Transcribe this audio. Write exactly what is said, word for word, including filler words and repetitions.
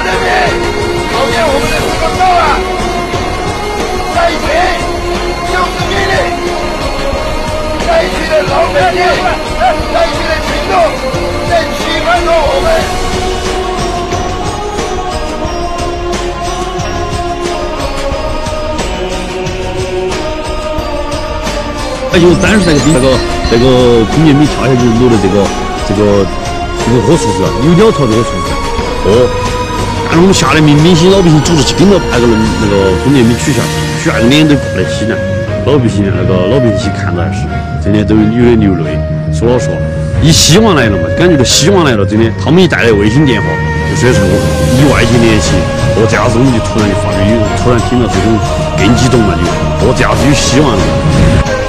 人民讨厌我们的时候到了，在一起就是命令，在一起的老百姓，在一起的群众在期盼着我们。 就当时那个那个那个公园里跳下去落的这个这个这个火树是有鸟巢这个树哦，但是我们下来明明星老百姓组织起跟着那个那个公园里取下去，取那个脸都过来吸呢，老百姓那个老百姓看着还是真的都有点流泪。说老实话，一希望来了嘛，感觉到希望来了，真的。他们一带来卫星电话，就说是意外性联系，哦，这下子我们就突然就发觉有，突然听到这种更激动了，就哦，这下子有希望了。